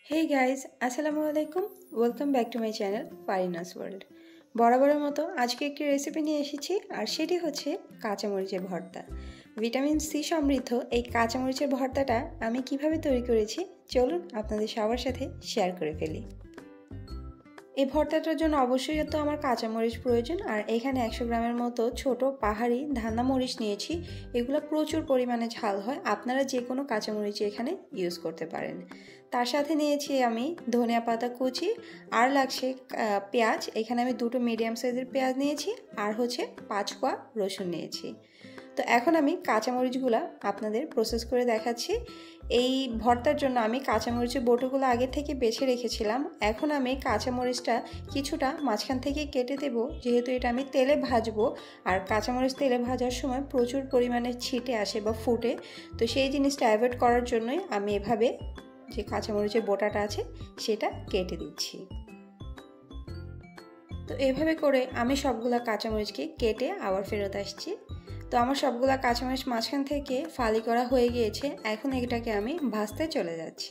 Hey guys, আসসালামু আলাইকুম। Welcome back to my channel Farina's world. বরাবরের মতো আজকে একটি রেসিপি নিয়ে এসেছি, আর সেটি হচ্ছে কাঁচামরিচের ভর্তা। ভিটামিন সি সমৃদ্ধ এই কাঁচামরিচের ভর্তাটা আমি কিভাবে তৈরি করেছি চলুন আপনাদের সবার সাথে শেয়ার করে ফেলি। এই ভর্তাটার জন্য অবশ্যই তো আমার কাঁচামরিচ প্রয়োজন, আর এখানে 100 গ্রামের মতো ছোট পাহাড়ি ধানা মরিচ নিয়েছি। এগুলো প্রচুর পরিমাণে ঝাল হয়, আপনারা যে কোনো কাঁচামরিচ এখানে ইউজ করতে পারেন। তার সাথে নিয়েছি আমি ধনিয়া পাতা কুচি, আর লাগছে পেঁয়াজ। এখানে আমি দুটো মিডিয়াম সাইজের পেঁয়াজ নিয়েছি, আর হচ্ছে 5 কোয়া রসুন নিয়েছি। তো এখন আমি কাঁচামরিচগুলো আপনাদের প্রসেস করে দেখাচ্ছি। এই ভর্তার জন্য আমি কাঁচামরিচের বটুগুলো আগে থেকে বেছে রেখেছিলাম। এখন আমি কাঁচামরিচটা কিছুটা মাঝখান থেকে কেটে দেব, যেহেতু এটা আমি তেলে ভাজবো। আর কাঁচামরিচ তেলে ভাজার সময় প্রচুর পরিমাণে ছিটে আসে বা ফুটে, তো সেই জিনিসটা অ্যাভয়েড করার জন্যই আমি এভাবে যে কাঁচামরিচের বোটাটা আছে সেটা কেটে দিচ্ছি। তো এভাবে করে আমি সবগুলা কাঁচামরিচকে কেটে আবার ফেরত আসছি। তো আমার সবগুলা কাঁচামরিচ মাঝখান থেকে ফালি করা হয়ে গিয়েছে। এখন এটাকে আমি ভাজতে চলে যাচ্ছি।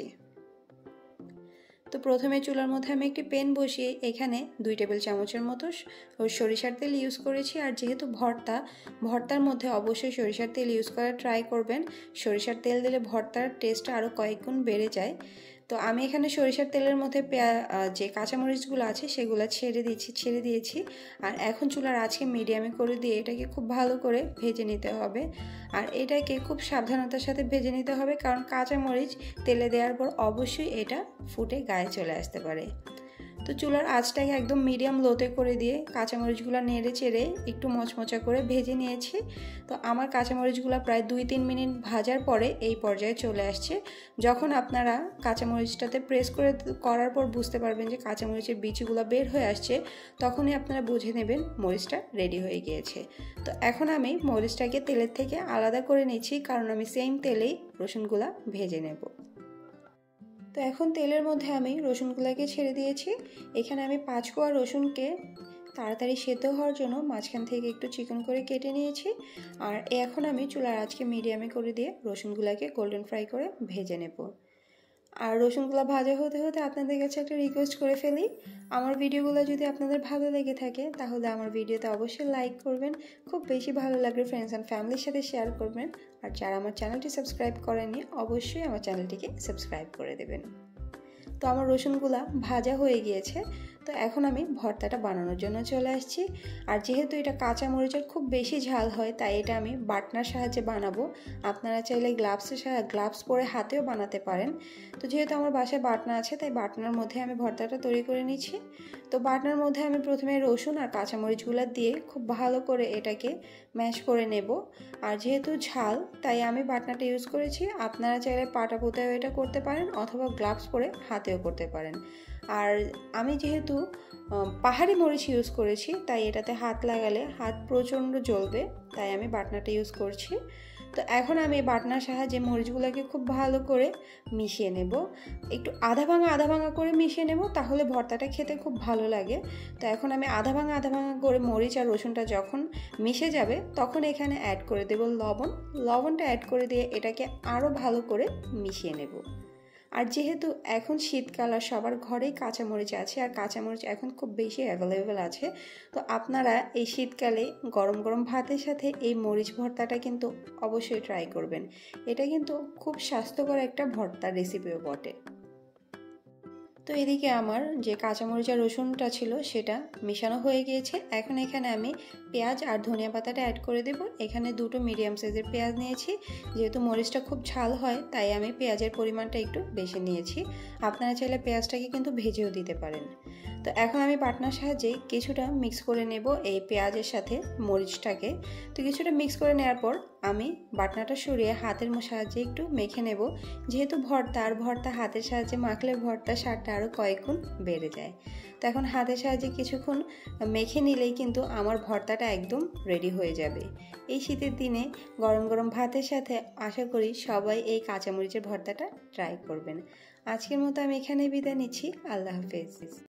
তো প্রথমে চুলার মধ্যে আমি একটি প্যান বসিয়ে এখানে 2 টেবিল চামচের মতো সরিষার তেল ইউজ করেছি। আর যেহেতু ভর্তার মধ্যে অবশ্যই সরিষার তেল ইউজ করার ট্রাই করবেন। সরিষার তেল দিলে ভর্তার টেস্ট আরও কয়েক গুণ বেড়ে যায়। তো আমি এখানে সরিষার তেলের মধ্যে যে কাঁচামরিচগুলো আছে সেগুলো ছেড়ে দিয়েছি। আর এখন চুলার আঁচকে মিডিয়ামে করে দিয়ে এটাকে খুব ভালো করে ভেজে নিতে হবে। আর এটাকে খুব সাবধানতার সাথে ভেজে নিতে হবে, কারণ কাঁচামরিচ তেলে দেওয়ার পর অবশ্যই এটা ফুটে গায়ে চলে আসতে পারে। তো চুলার আঁচটাকে একদম মিডিয়াম লোতে করে দিয়ে কাঁচামরিচগুলো নেড়ে চেড়ে একটু মচমচা করে ভেজে নিয়েছি। তো আমার কাঁচামরিচগুলো প্রায় 2-3 মিনিট ভাজার পরে এই পর্যায়ে চলে আসছে। যখন আপনারা কাঁচামরিচটাতে প্রেস করার পর বুঝতে পারবেন যে কাঁচামরিচের বিচিগুলো বের হয়ে আসছে, তখনই আপনারা বুঝে নেবেন মরিচটা রেডি হয়ে গিয়েছে। তো এখন আমি মরিচটাকে তেলের থেকে আলাদা করে নিচ্ছি, কারণ আমি সেম তেলেই রসুনগুলা ভেজে নেব। তো এখন তেলের মধ্যে আমি রসুনগুলোকে ছেড়ে দিয়েছি। এখানে আমি 5 কোয়া রসুনকে তাড়াতাড়ি সেদ্ধ হওয়ার জন্য মাঝখান থেকে একটু চিকন করে কেটে নিয়েছি। আর এখন আমি চুলার আঁচকে মিডিয়ামে করে দিয়ে রসুনগুলোকে গোল্ডেন ফ্রাই করে ভেজে নেব। আর রসুনগুলো ভাজা হতে হতে আপনাদের কাছে একটা রিকোয়েস্ট করে ফেলি, আমার ভিডিওগুলো যদি আপনাদের ভালো লেগে থাকে তাহলে আমার ভিডিওতে অবশ্যই লাইক করবেন। খুব বেশি ভালো লাগলে ফ্রেন্ডস অ্যান্ড ফ্যামিলির সাথে শেয়ার করবেন। আর যারা আমার চ্যানেলটি সাবস্ক্রাইব করেননি অবশ্যই আমার চ্যানেলটিকে সাবস্ক্রাইব করে দেবেন। তো আমার রসুনগুলা ভাজা হয়ে গিয়েছে। তো এখন আমি ভর্তাটা বানানোর জন্য চলে আসছি। আর যেহেতু এটা কাঁচা মরিচের খুব বেশি ঝাল হয়, তাই এটা আমি বাটনার সাহায্যে বানাবো। আপনারা চাইলে গ্লাভস পরে হাতেও বানাতে পারেন। তো যেহেতু আমার বাসায় বাটনা আছে, তাই বাটনার মধ্যে আমি ভর্তাটা তৈরি করে নিচ্ছি। তো বাটনার মধ্যে আমি প্রথমে রসুন আর কাঁচামরিচগুলো দিয়ে খুব ভালো করে এটাকে ম্যাশ করে নেব। আর যেহেতু ঝাল, তাই আমি বাটনাটা ইউজ করেছি। আপনারা চাইলে পাটা পুঁতেও এটা করতে পারেন, অথবা গ্লাভস পরে হাতেও করতে পারেন। আর আমি যেহেতু পাহাড়ি মরিচ ইউজ করেছি, তাই এটাতে হাত লাগালে হাত প্রচণ্ড জ্বলবে, তাই আমি বাটনাটা ইউজ করছি। তো এখন আমি বাটনার সাহায্যে মরিচগুলোকে খুব ভালো করে মিশিয়ে নেব। একটু আধা ভাঙা করে মিশিয়ে নেব, তাহলে ভর্তাটা খেতে খুব ভালো লাগে। তো এখন আমি আধা ভাঙা করে মরিচ আর রসুনটা যখন মিশে যাবে, তখন এখানে অ্যাড করে দেব লবণটা অ্যাড করে দিয়ে এটাকে আরও ভালো করে মিশিয়ে নেব। আর যেহেতু এখন শীতকাল আর সবার ঘরেই কাঁচামরিচ আছে, আর কাঁচামরিচ এখন খুব বেশি অ্যাভেলেবেল আছে, তো আপনারা এই শীতকালে গরম গরম ভাতের সাথে এই মরিচ ভর্তাটা কিন্তু অবশ্যই ট্রাই করবেন। এটা কিন্তু খুব স্বাস্থ্যকর একটা ভর্তার রেসিপিও বটে। তো এদিকে আমার যে কাঁচামরিচ আর রসুনটা ছিল সেটা মেশানো হয়ে গিয়েছে। এখন এখানে আমি পেঁয়াজ আর ধনিয়া পাতাটা অ্যাড করে দেব। এখানে দুটো মিডিয়াম সাইজের পেঁয়াজ নিয়েছি। যেহেতু মরিচটা খুব ঝাল হয়, তাই আমি পেঁয়াজের পরিমাণটা একটু বেশি নিয়েছি। আপনারা চাইলে পেঁয়াজটাকে কিন্তু ভেজেও দিতে পারেন। তো এখন আমি বাটনার সাহায্যে কিছুটা মিক্স করে নেব এই পেঁয়াজের সাথে মরিচটাকে। তো কিছুটা মিক্স করে নেওয়ার পর আমি বাটনাটা সরিয়ে হাতের সাহায্যে একটু মেখে নেব। যেহেতু ভর্তা হাতের সাহায্যে মাখলে ভর্তার স্বাদটা আরও কয়েক গুণ বেড়ে যায়। তো এখন হাতের সাহায্যে কিছুক্ষণ মেখে নিলেই কিন্তু আমার ভর্তাটা একদম রেডি হয়ে যাবে। এই শীতের দিনে গরম গরম ভাতের সাথে আশা করি সবাই এই কাঁচামরিচের ভর্তাটা ট্রাই করবেন। আজকের মতো আমি এখানেই বিদায় নিচ্ছি। আল্লাহ হাফেজ।